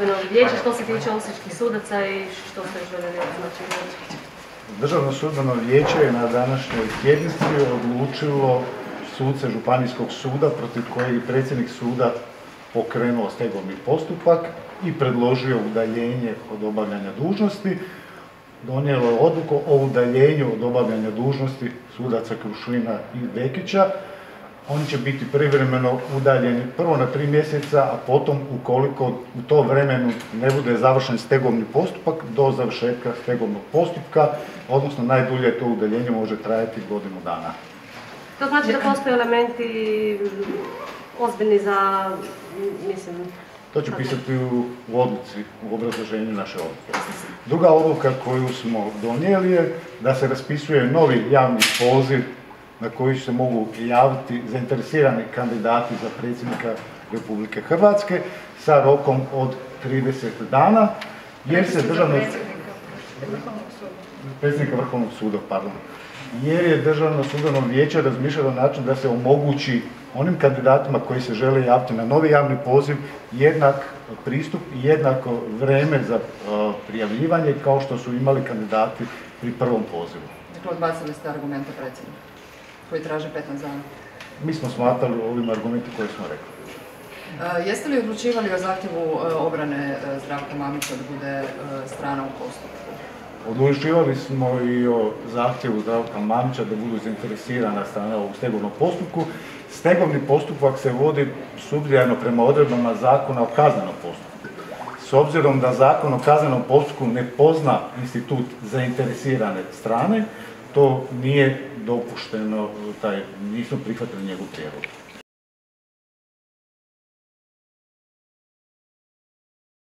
sudbeno vijeće što se tiče osječkih sudaca i što ste željeli znači? Državno sudbeno vijeće je na današnjoj sjednici odlučilo suce Županijskog suda protiv kojeg je predsjednik suda pokrenuo stegovni postupak i predložio udaljenje od obavljanja dužnosti. Donijelo je odluku o udaljenju od obavljanja dužnosti sudaca Krušlina i Vekića. Oni će biti privremeno udaljeni prvo na 3 mjeseca, a potom ukoliko u to vremenu ne bude završen stegovni postupak do završetka stegovnog postupka, odnosno najdulje to udaljenje može trajati godinu dana. To znači da postoje elementi ozbiljni za, mislim... To će pisati u odluci, u obrazloženju naše odluke. Druga odluka koju smo donijeli je da se raspisuje novi javni poziv na koji se mogu javiti zainteresirani kandidati za predsjednika Republike Hrvatske sa rokom od 30 dana, jer se predsjednika Vrhovnog suda, jer je Državno sudbeno vijeće razmišljalo na način da se omogući onim kandidatima koji se žele javiti na novi javni poziv jednak pristup i jednako vreme za prijavljivanje kao što su imali kandidati pri prvom pozivu. Dakle, odbacili ste argumente predsjednika koji traže 15 dana? Mi smo smatrali ovim argumente koje smo rekli. Jeste li odlučivali o zahtjevu obrane Zdravka Mamića da bude strana u postupku? Odlučivali smo i o zahtjevu Zdravka Mamića da budu zainteresirana strana u stegovnom postupku. Stegovni postupak se vodi supsidijarno prema odredbama Zakona o kaznenom postupku. S obzirom da Zakon o kaznenom postupku ne pozna institut zainteresirane strane, to nije dopušteno, nismo prihvatili njegov prijedlog.